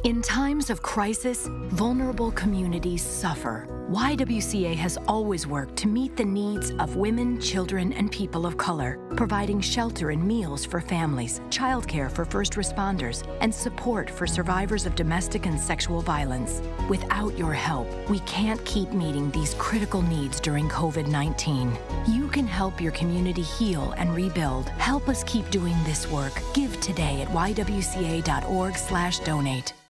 In times of crisis, vulnerable communities suffer. YWCA has always worked to meet the needs of women, children, and people of color, providing shelter and meals for families, childcare for first responders, and support for survivors of domestic and sexual violence. Without your help, we can't keep meeting these critical needs during COVID-19. You can help your community heal and rebuild. Help us keep doing this work. Give today at ywca.org/donate.